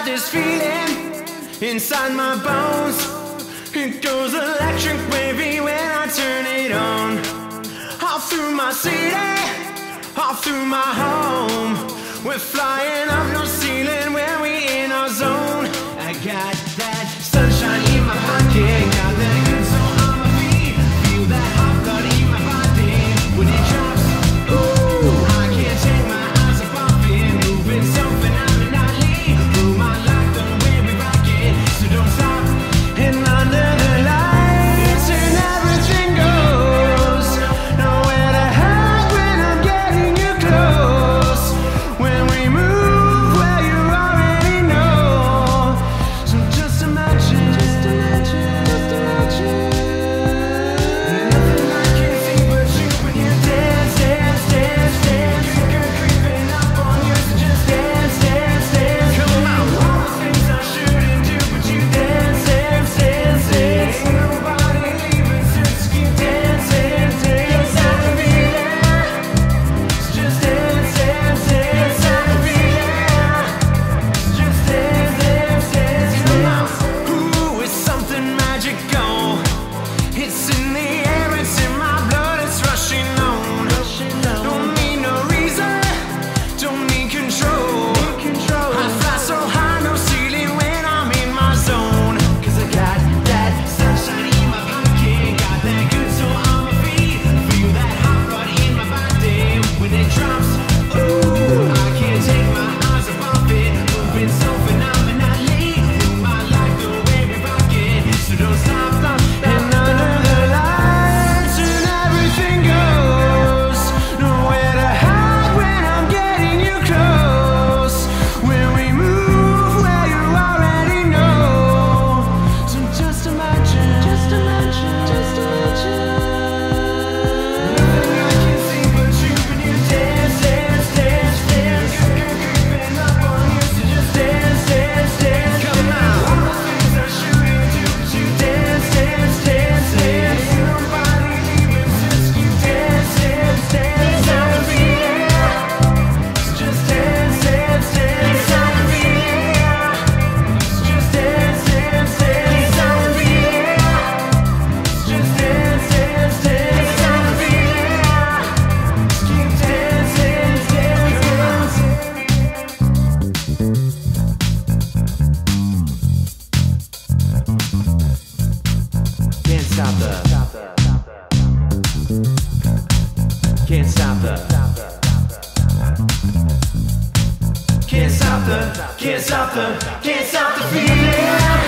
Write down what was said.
got this feeling inside my bones. It goes electric wavy when I turn it on. All through my city, all through my home. We're flying up no ceiling when we in our zone. I got that sunshine in my pocket, got that good soul on my feet. Feel that hot blood in my body when it drops. Ooh, I can't take my eyes off of it, moving so phenomenally. Through my life, the way we rock it, so don't stop. And under the lights and everything goes. Nowhere to hide when I'm getting you close. When we move where you already know. So just imagine, just imagine, just imagine. Nothing I can see but you when you dance, dance, dance, dance. You're creeping up on you, so just dance, dance, dance. Come on, all the things I shouldn't do, but you dance, dance, dance, dance. Ain't nobody leaving, so just keep dancing, dance. I can be there, so just dance, dance, dance. I can be there, so just dance, dance, dance. Come on. Ooh, it's something magical. It's in the air, it's in my blood, it's rushing on. Don't need no reason, don't need control. I fly so high, no ceiling when I'm in my zone. 'Cause I got that sunshine in my pocket, got that good soul on my feet. Feel that hot blood in my body when it drops. Ooh, I can't take my eyes off it, moving so phenomenally. Through my life, the way we rock it, so don't stop, stop. And under the lights and everything goes. Nowhere to hide when I'm getting you close. When we move where you already know. So just imagine, just imagine, just imagine. Nothing I can see but you when you dance, dance, dance, dance. You're creeping up on you, so just dance, dance, dance. Come on, all the things I shouldn't do, but you dance, dance, dance, dance. Ain't nobody leaving, so just keep dancing, dance. I can be there, so just dance, dance, dance. I can be there, so just dance, dance, dance. I can be there, so just dance, dance, dance. I can be there, so keep dancing, dance, dance. Can't stop the, can't stop the, can't stop the, can't stop the, can't stop the feeling.